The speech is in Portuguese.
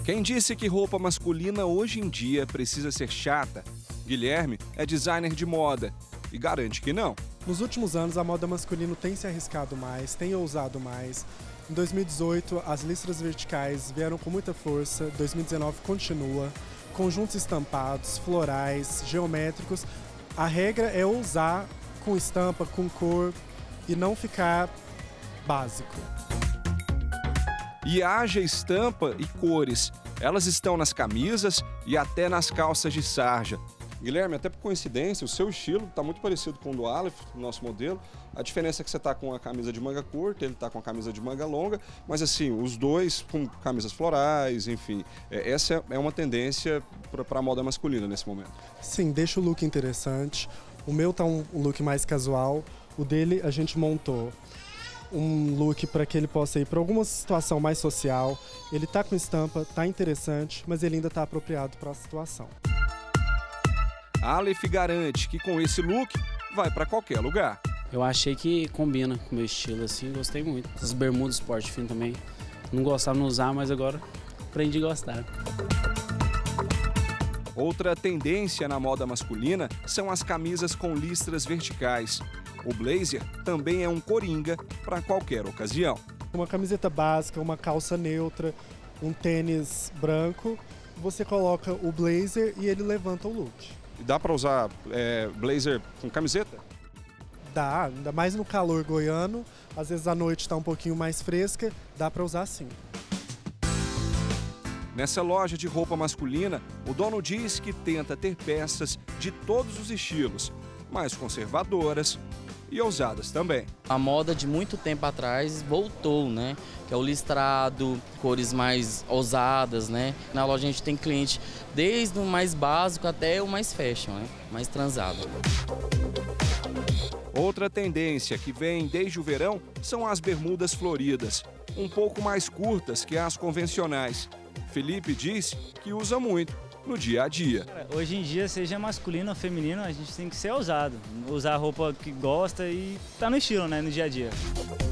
Quem disse que roupa masculina hoje em dia precisa ser chata? Guilherme é designer de moda e garante que não. Nos últimos anos, a moda masculina tem se arriscado mais, tem ousado mais. Em 2018, as listras verticais vieram com muita força, 2019 continua. Conjuntos estampados, florais, geométricos. A regra é ousar com estampa, com cor e não ficar básico. E haja estampa e cores. Elas estão nas camisas e até nas calças de sarja. Guilherme, até por coincidência, o seu estilo está muito parecido com o do Aleph, nosso modelo. A diferença é que você está com a camisa de manga curta, ele está com a camisa de manga longa, mas assim, os dois com camisas florais, enfim. Essa é uma tendência para a moda masculina nesse momento. Sim, deixa o look interessante. O meu tá um look mais casual, o dele a gente montou um look para que ele possa ir para alguma situação mais social. Ele tá com estampa, tá interessante, mas ele ainda tá apropriado para a situação. Aleph garante que com esse look vai para qualquer lugar. Eu achei que combina com o meu estilo, assim, gostei muito. As bermudas esporte fino também, não gostava de usar, mas agora aprendi a gostar. Outra tendência na moda masculina são as camisas com listras verticais. O blazer também é um coringa para qualquer ocasião. Uma camiseta básica, uma calça neutra, um tênis branco, você coloca o blazer e ele levanta o look. E dá para usar blazer com camiseta? Dá, ainda mais no calor goiano, às vezes a noite está um pouquinho mais fresca, dá para usar sim. Nessa loja de roupa masculina, o dono diz que tenta ter peças de todos os estilos, mais conservadoras e ousadas também. A moda de muito tempo atrás voltou, né? Que é o listrado, cores mais ousadas, né? Na loja a gente tem cliente desde o mais básico até o mais fashion, né? Mais transado. Outra tendência que vem desde o verão são as bermudas floridas, um pouco mais curtas que as convencionais. Felipe diz que usa muito no dia a dia. Hoje em dia, seja masculino ou feminino, a gente tem que ser ousado. Usar a roupa que gosta e tá no estilo, né, no dia a dia.